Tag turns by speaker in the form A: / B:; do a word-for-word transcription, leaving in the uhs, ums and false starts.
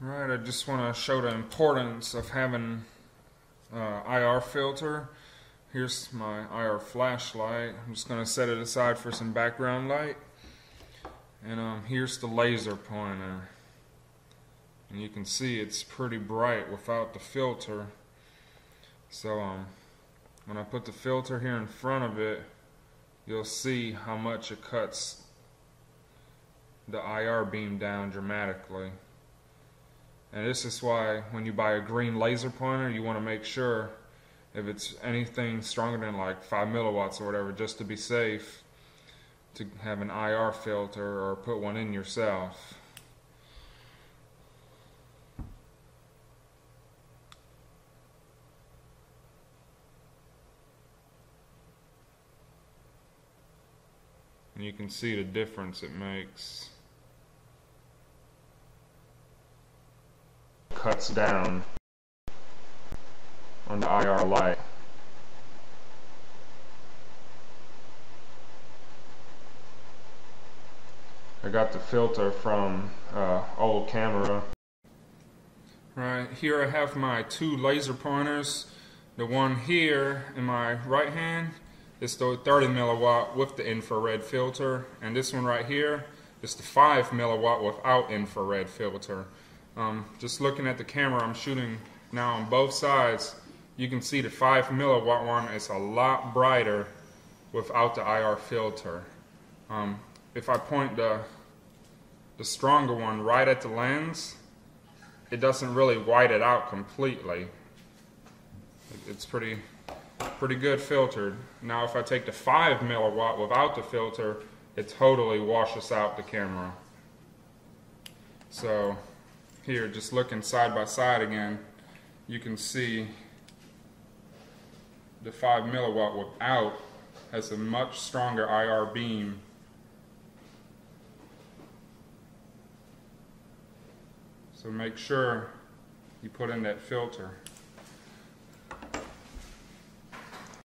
A: Right, I just want to show the importance of having uh, I R filter. Here's my I R flashlight. I'm just going to set it aside for some background light. And um, here's the laser pointer. And you can see it's pretty bright without the filter. So um, when I put the filter here in front of it, you'll see how much it cuts the I R beam down dramatically. And this is why when you buy a green laser pointer, you want to make sure if it's anything stronger than like five milliwatts or whatever, just to be safe, to have an I R filter or put one in yourself. And you can see the difference it makes. Cuts down on the I R light. I got the filter from uh, old camera. Right, here I have my two laser pointers. The one here in my right hand is the thirty milliwatt with the infrared filter, and this one right here is the five milliwatt without infrared filter. Um, just looking at the camera I'm shooting now on both sides, you can see the five milliwatt one is a lot brighter without the I R filter. Um, if I point the, the stronger one right at the lens, it doesn't really white it out completely. It's pretty, pretty good filtered. Now if I take the five milliwatt without the filter, it totally washes out the camera. So here, just looking side by side again, you can see the five milliwatt without has a much stronger I R beam. So make sure you put in that filter.